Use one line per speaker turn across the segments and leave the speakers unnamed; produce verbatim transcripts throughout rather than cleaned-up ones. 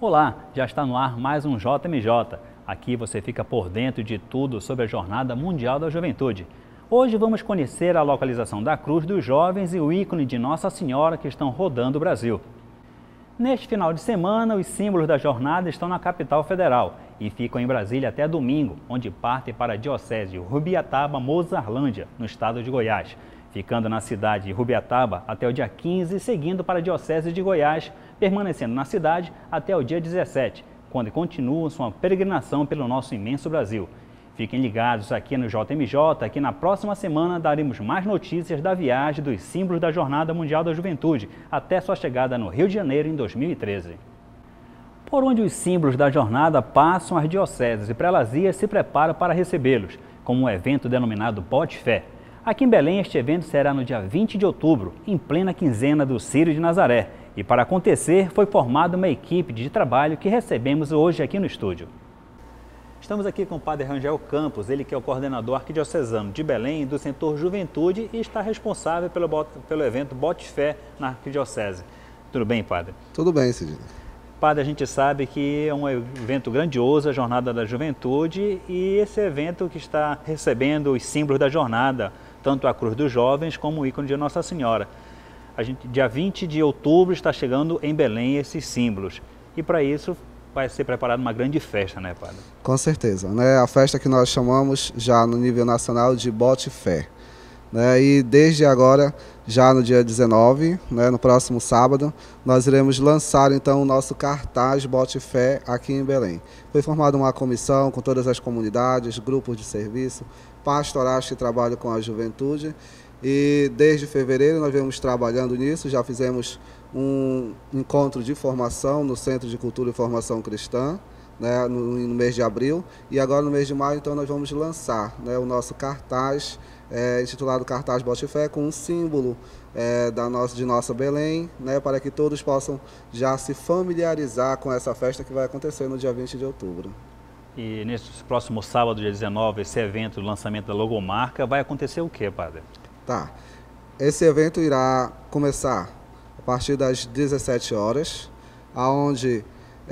Olá, já está no ar mais um J M J. Aqui você fica por dentro de tudo sobre a Jornada Mundial da Juventude. Hoje vamos conhecer a localização da Cruz dos Jovens e o ícone de Nossa Senhora que estão rodando o Brasil. Neste final de semana, os símbolos da jornada estão na capital federal e ficam em Brasília até domingo, onde partem para a Diocese de Rubiataba-Mozarlândia, no estado de Goiás, ficando na cidade de Rubiataba até o dia quinze, seguindo para a Diocese de Goiás, permanecendo na cidade até o dia dezessete, quando continuam sua peregrinação pelo nosso imenso Brasil. Fiquem ligados aqui no J M J, que na próxima semana daremos mais notícias da viagem dos símbolos da Jornada Mundial da Juventude até sua chegada no Rio de Janeiro em dois mil e treze. Por onde os símbolos da jornada passam, as dioceses e prelazias se preparam para recebê-los, como um evento denominado Bote Fé. Aqui em Belém, este evento será no dia vinte de outubro, em plena quinzena do Círio de Nazaré. E para acontecer, foi formada uma equipe de trabalho que recebemos hoje aqui no estúdio. Estamos aqui com o Padre Rangel Campos, ele que é o coordenador arquidiocesano de Belém do setor Juventude e está responsável pelo, pelo evento Bote Fé na arquidiocese. Tudo bem, Padre?
Tudo bem, Cidinho.
Padre, a gente sabe que é um evento grandioso, a Jornada da Juventude, e esse evento que está recebendo os símbolos da jornada, tanto a Cruz dos Jovens como o ícone de Nossa Senhora. A gente, dia vinte de outubro está chegando em Belém esses símbolos, e para isso vai ser preparada uma grande festa, né, Padre?
Com certeza, né? A festa que nós chamamos já no nível nacional de Bote Fé. Né? E desde agora, já no dia dezenove, né, no próximo sábado, nós iremos lançar então o nosso cartaz Bote Fé aqui em Belém. Foi formada uma comissão com todas as comunidades, grupos de serviço, pastorais que trabalham com a juventude, e desde fevereiro nós vemos trabalhando nisso, já fizemos um encontro de formação no Centro de Cultura e Formação Cristã, né, no, no mês de abril, e agora no mês de maio então nós vamos lançar, né, o nosso cartaz, é, intitulado Cartaz Bote Fé, com um símbolo é, da nossa, de nossa Belém, né, para que todos possam já se familiarizar com essa festa que vai acontecer no dia vinte de outubro.
E nesse próximo sábado, dia dezenove, esse evento, o lançamento da logomarca, vai acontecer o quê, Padre?
Tá. Esse evento irá começar a partir das dezessete horas, onde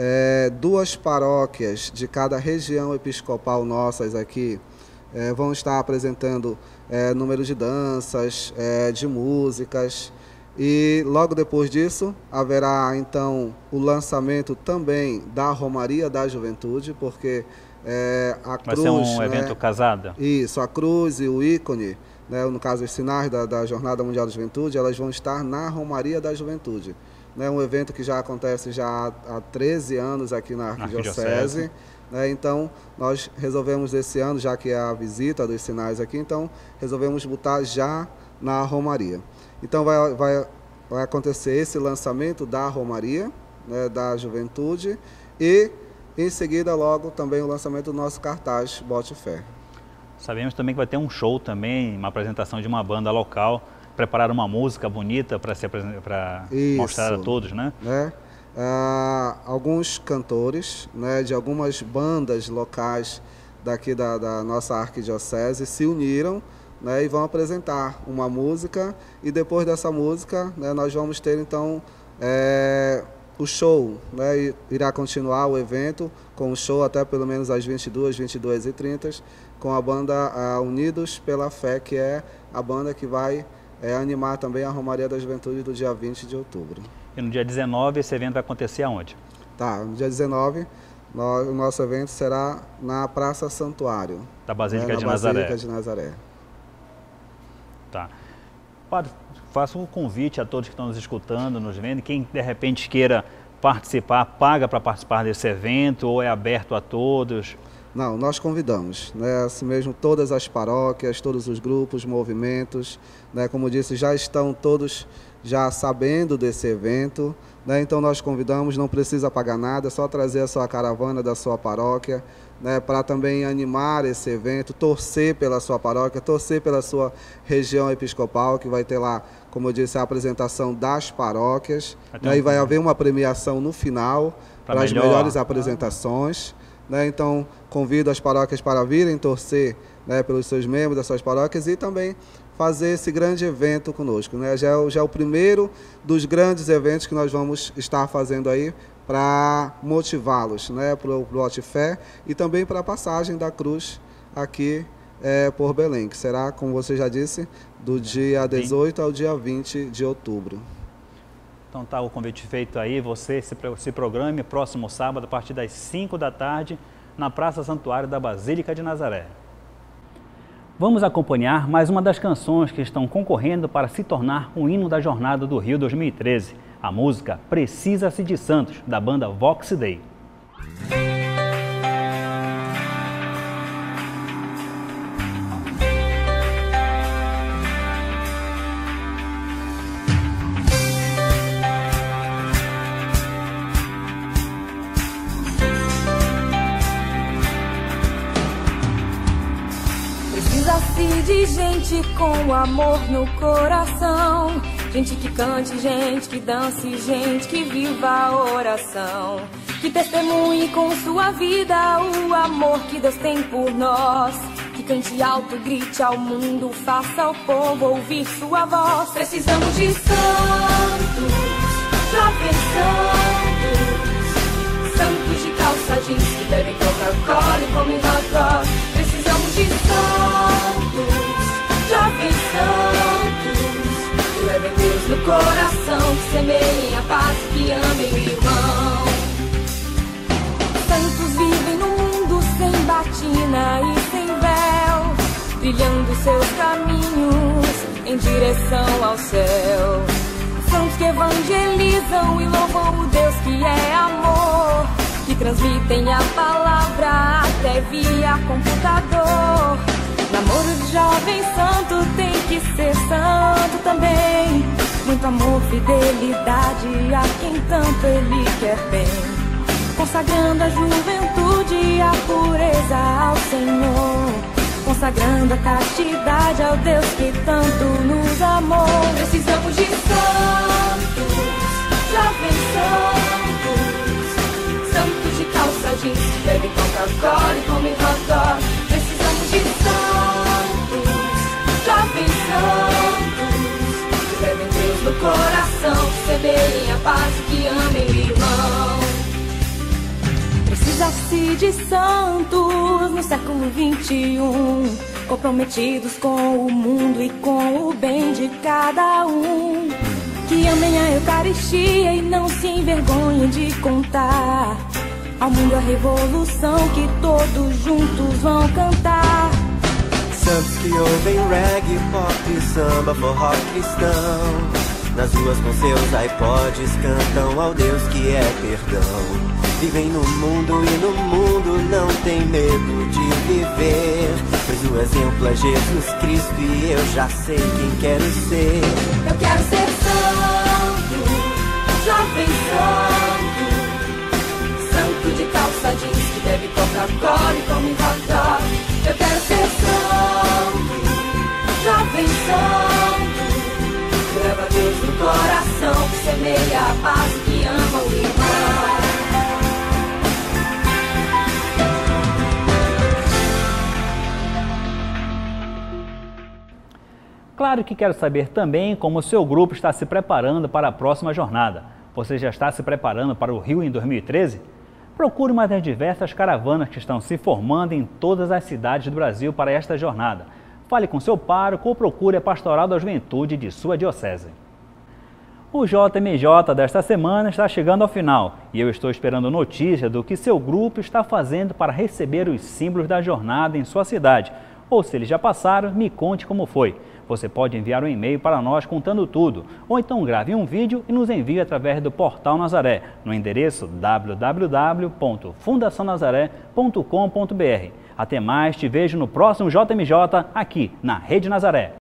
é, duas paróquias de cada região episcopal nossas aqui é, vão estar apresentando é, número de danças, é, de músicas, e logo depois disso haverá então o lançamento também da Romaria da Juventude, porque é, a
Vai
cruz...
ser um
né,
evento casado?
Isso, a cruz e o ícone, né, no caso os sinais da, da Jornada Mundial da Juventude, elas vão estar na Romaria da Juventude. Né, um evento que já acontece já há, há treze anos aqui na Arquidiocese. Né, então, nós resolvemos esse ano, já que é a visita dos sinais aqui, então resolvemos botar já na Romaria. Então vai, vai, vai acontecer esse lançamento da Romaria, né, da Juventude, e em seguida logo também o lançamento do nosso cartaz Bote Fé.
Sabemos também que vai ter um show também, uma apresentação de uma banda local, preparar uma música bonita para para mostrar a todos, né?
né? Ah, alguns cantores, né, de algumas bandas locais daqui da, da nossa arquidiocese se uniram, né, e vão apresentar uma música, e depois dessa música, né, nós vamos ter então é, o show, né, irá continuar o evento com o show até pelo menos às vinte e duas, vinte e duas e trinta, com a banda uh, Unidos pela Fé, que é a banda que vai é, animar também a Romaria da Juventude do dia vinte de outubro.
E no dia dezenove esse evento vai acontecer aonde?
Tá, no dia dezenove nós, o nosso evento será na Praça Santuário.
Da Basílica,
né,
de,
na
Nazaré.
Basílica de Nazaré.
Tá. Padre, faça um convite a todos que estão nos escutando, nos vendo, quem de repente queira participar, paga para participar desse evento ou é aberto a todos?
Não, nós convidamos, né, assim mesmo todas as paróquias, todos os grupos, movimentos, né, como disse, já estão todos já sabendo desse evento, né, então nós convidamos, não precisa pagar nada, é só trazer a sua caravana da sua paróquia, né, para também animar esse evento, torcer pela sua paróquia, torcer pela sua região episcopal, que vai ter lá, como eu disse, a apresentação das paróquias, né, e vai haver uma premiação no final para as melhores apresentações. Né, então, convido as paróquias para virem torcer, né, pelos seus membros das suas paróquias e também fazer esse grande evento conosco. Né? Já, é, já é o primeiro dos grandes eventos que nós vamos estar fazendo aí para motivá-los, né, para o Bote Fé e também para a passagem da cruz aqui é, por Belém, que será, como você já disse, do dia dezoito ao dia vinte de outubro.
Então tá o convite feito aí, você se, se programe próximo sábado a partir das cinco da tarde na Praça Santuário da Basílica de Nazaré. Vamos acompanhar mais uma das canções que estão concorrendo para se tornar um hino da Jornada do Rio dois mil e treze, a música Precisa-se de Santos, da banda Vox Dei.
Precisa-se de gente com amor no coração, gente que cante, gente que dance, gente que viva a oração, que testemunhe com sua vida o amor que Deus tem por nós, que cante alto, grite ao mundo, faça ao povo ouvir sua voz. Precisamos de santos, jovens santos, santos de calça jeans que bebem Coca-Cola e comem hot dog. Precisamos de santos, jovens santos, que levem Deus no coração, que semeiem a paz, que amem o irmão. Santos vivem no mundo sem batina e sem véu, brilhando seus caminhos em direção ao céu. Santos que evangelizam e louvam o Deus que é amor, que transmitem a palavra até via computador. Namoro de jovem santo tem que ser santo também, muito amor, fidelidade a quem tanto ele quer bem, consagrando a juventude e a pureza ao Senhor, consagrando a castidade ao Deus que tanto nos amou. Precisamos de santos, jovens santos, santos de calça jeans que bebem Coca-Cola e comem hot dog. Precisamos de santos, jovens santos, que levem Deus no coração, que semeiem a paz e que amem o irmão. Precisa-se de santos no século vinte e um, comprometidos com o mundo e com o bem de cada um, que amem a Eucaristia e não se envergonhem de contar ao mundo a revolução que todos juntos vão cantar.
Santos que ouvem reggae, pop e samba, forró cristão, nas ruas com seus iPods cantam ao Deus que é perdão. Vivem no mundo e no mundo não tem medo de viver, pois o exemplo é Jesus Cristo e eu já sei quem quero ser.
Eu quero ser santo, jovem santo, santo de calça jeans que bebe Coca-Cola e come hot dog. Eu quero ser santo, jovem santo, que leva Deus no coração, que semeia a paz e que ama o irmão.
Claro que quero saber também como o seu grupo está se preparando para a próxima jornada. Você já está se preparando para o Rio em dois mil e treze? Procure uma das diversas caravanas que estão se formando em todas as cidades do Brasil para esta jornada. Fale com seu pároco ou procure a Pastoral da Juventude de sua diocese. O J M J desta semana está chegando ao final e eu estou esperando notícia do que seu grupo está fazendo para receber os símbolos da jornada em sua cidade. Ou se eles já passaram, me conte como foi. Você pode enviar um e-mail para nós contando tudo, ou então grave um vídeo e nos envie através do Portal Nazaré, no endereço w w w ponto fundação nazaré ponto com ponto b r. Até mais, te vejo no próximo J M J aqui na Rede Nazaré.